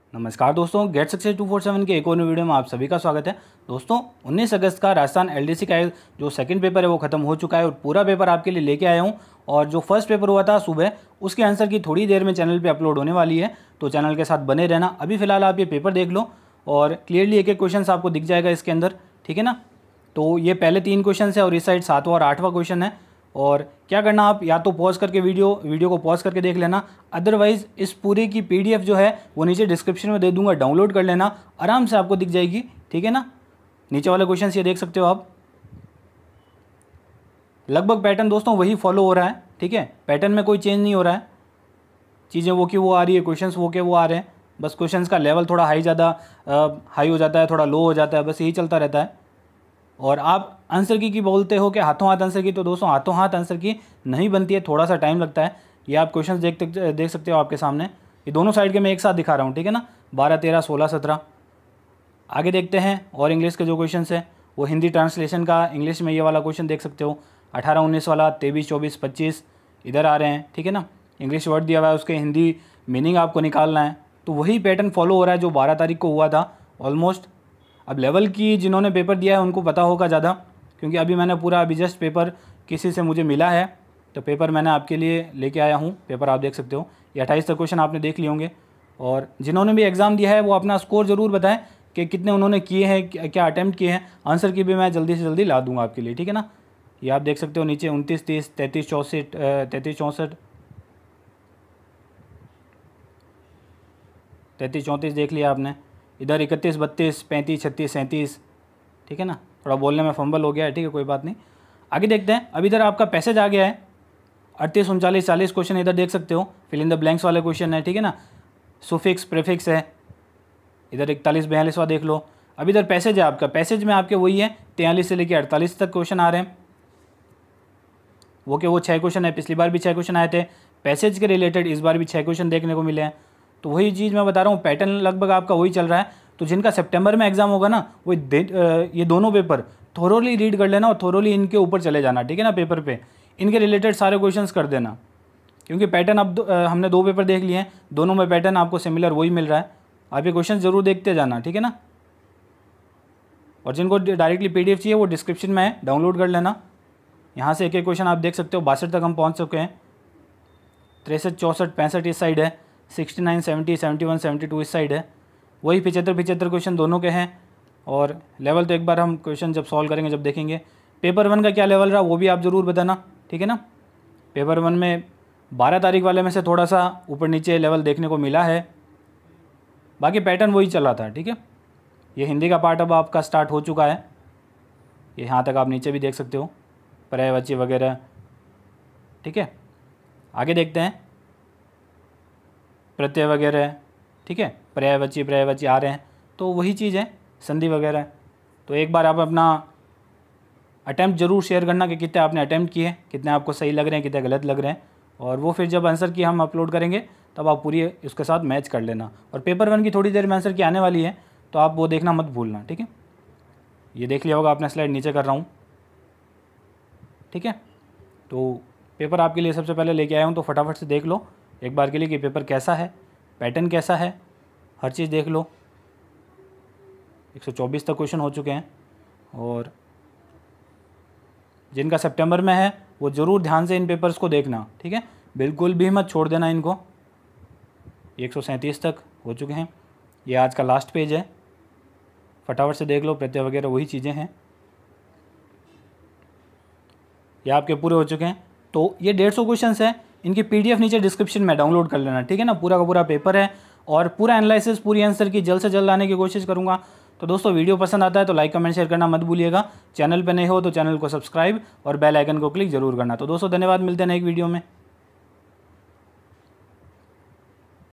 नमस्कार दोस्तों, get success 247 के एक और वीडियो में आप सभी का स्वागत है। दोस्तों 19 अगस्त का राजस्थान एलडीसी का जो सेकंड पेपर है वो ख़त्म हो चुका है और पूरा पेपर आपके लिए लेके आया हूं। और जो फर्स्ट पेपर हुआ था सुबह, उसके आंसर की थोड़ी देर में चैनल पे अपलोड होने वाली है, तो चैनल के साथ बने रहना। अभी फ़िलहाल आप ये पेपर देख लो और क्लियरली एक एक क्वेश्चन आपको दिख जाएगा इसके अंदर, ठीक है ना। तो ये पहले 3 क्वेश्चन है और इस साइड 7वां और 8वां क्वेश्चन है। और क्या करना, आप या तो पॉज करके वीडियो को पॉज करके देख लेना, अदरवाइज़ इस पूरे की पीडीएफ जो है वो नीचे डिस्क्रिप्शन में दे दूंगा, डाउनलोड कर लेना, आराम से आपको दिख जाएगी, ठीक है ना। नीचे वाले क्वेश्चन ये देख सकते हो आप। लगभग पैटर्न दोस्तों वही फॉलो हो रहा है, ठीक है। पैटर्न में कोई चेंज नहीं हो रहा है, चीज़ें वो की वो आ रही है, क्वेश्चंस वो के वो आ रहे हैं। बस क्वेश्चंस का लेवल थोड़ा हाई हो जाता है, थोड़ा लो हो जाता है, बस यही चलता रहता है। और आप आंसर की बोलते हो कि हाथों हाथ आंसर की, तो दोस्तों हाथों हाथ आंसर की नहीं बनती है, थोड़ा सा टाइम लगता है। ये आप क्वेश्चंस देख सकते हो आपके सामने, ये दोनों साइड के मैं एक साथ दिखा रहा हूँ, ठीक है ना। 12, 13, 16, 17। आगे देखते हैं। और इंग्लिश के जो क्वेश्चन है वो हिंदी ट्रांसलेशन का इंग्लिश में ये वाला क्वेश्चन देख सकते हो, 18, 19 वाला, 23, 24, 25 इधर आ रहे हैं, ठीक है ना। इंग्लिश वर्ड दिया हुआ है, उसके हिंदी मीनिंग आपको निकालना है। तो वही पैटर्न फॉलो हो रहा है जो 12 तारीख को हुआ था ऑलमोस्ट। अब लेवल की जिन्होंने पेपर दिया है उनको पता होगा ज़्यादा, क्योंकि अभी मैंने पूरा जस्ट पेपर किसी से मुझे मिला है, तो पेपर मैंने आपके लिए लेके आया हूँ। पेपर आप देख सकते हो, ये 28 तक क्वेश्चन आपने देख लिए होंगे। और जिन्होंने भी एग्ज़ाम दिया है वो अपना स्कोर ज़रूर बताएं कि कितने उन्होंने किए हैं, क्या अटैम्प्ट किए हैं। आंसर की भी मैं जल्दी से जल्दी ला दूँगा आपके लिए, ठीक है ना। ये आप देख सकते हो नीचे 29, 30, 33, 34 34 देख लिया आपने। इधर 31, 32, 35, 36, 37, ठीक है ना। थोड़ा बोलने में फंबल हो गया है, ठीक है, कोई बात नहीं। आगे देखते हैं। अब इधर आपका पैसेज आ गया है, 38, 39, 40 क्वेश्चन इधर देख सकते हो, फिल इन द ब्लैंक्स वाले क्वेश्चन है, ठीक है ना। सुफिक्स प्रीफिक्स है, इधर 41, 42वां देख लो। अब इधर पैसेज है आपका, पैसेज में आपके वही है 43 से लेकर 48 तक क्वेश्चन आ रहे हैं। वो 6 क्वेश्चन है, पिछली बार भी 6 क्वेश्चन आए थे पैसेज के रिलेटेड, इस बार भी 6 क्वेश्चन देखने को मिले हैं। तो वही चीज़ मैं बता रहा हूँ, पैटर्न लगभग आपका वही चल रहा है। तो जिनका सितंबर में एग्जाम होगा ना, वो ये दोनों पेपर थोरोली रीड कर लेना और थोरोली इनके ऊपर चले जाना, ठीक है ना। पेपर पे इनके रिलेटेड सारे क्वेश्चंस कर देना, क्योंकि पैटर्न अब हमने 2 पेपर देख लिए हैं, दोनों में पैटर्न आपको सिमिलर वही मिल रहा है। आप ये क्वेश्चन ज़रूर देखते जाना, ठीक है ना। और जिनको डायरेक्टली PDF चाहिए वो डिस्क्रिप्शन में है, डाउनलोड कर लेना। यहाँ से एक एक क्वेश्चन आप देख सकते हो। 62 तक हम पहुँच चुके हैं, 63, 64, 65 इस साइड है, 69, 70, 71, 72 इस साइड है। वही 75 क्वेश्चन दोनों के हैं। और लेवल तो एक बार हम क्वेश्चन जब सॉल्व करेंगे, जब देखेंगे। पेपर 1 का क्या लेवल रहा वो भी आप ज़रूर बताना, ठीक है ना। पेपर 1 में 12 तारीख वाले में से थोड़ा सा ऊपर नीचे लेवल देखने को मिला है, बाकी पैटर्न वही चला था, ठीक है। ये हिंदी का पार्ट अब आपका स्टार्ट हो चुका है, ये यहाँ तक आप नीचे भी देख सकते हो, पर्यायवाची वगैरह, ठीक है। आगे देखते हैं। प्रत्यय वगैरह, ठीक है, पर्यायवाची आ रहे हैं, तो वही चीज़ है, संधि वगैरह। तो एक बार आप अपना अटैम्प्ट जरूर शेयर करना कि कितने आपने अटैम्प्ट किए, कितने आपको सही लग रहे हैं, कितने गलत लग रहे हैं। और वो फिर जब आंसर की हम अपलोड करेंगे तब आप पूरी उसके साथ मैच कर लेना। और पेपर 1 की थोड़ी देर में आंसर की आने वाली है, तो आप वो देखना मत भूलना, ठीक है। ये देख लिया होगा आपने, स्लाइड नीचे कर रहा हूँ, ठीक है। तो पेपर आपके लिए सबसे पहले लेके आया हूँ, तो फटाफट से देख लो एक बार के लिए कि पेपर कैसा है, पैटर्न कैसा है, हर चीज़ देख लो। 124 तक क्वेश्चन हो चुके हैं। और जिनका सितंबर में है वो ज़रूर ध्यान से इन पेपर्स को देखना, ठीक है, बिल्कुल भी मत छोड़ देना इनको। 137 तक हो चुके हैं। ये आज का लास्ट पेज है, फटाफट से देख लो। प्रत्यय वगैरह वही चीज़ें हैं, ये आपके पूरे हो चुके हैं। तो ये 150 क्वेश्चन है, इनकी PDF नीचे डिस्क्रिप्शन में डाउनलोड कर लेना, ठीक है ना। पूरा का पूरा पेपर है और पूरा एनालिसिस, पूरी आंसर की जल्द से जल्द लाने की कोशिश करूँगा। तो दोस्तों वीडियो पसंद आता है तो लाइक, कमेंट, शेयर करना मत भूलिएगा। चैनल पे नए हो तो चैनल को सब्सक्राइब और बेल आइकन को क्लिक जरूर करना। तो दोस्तों धन्यवाद, मिलते हैं एक वीडियो में।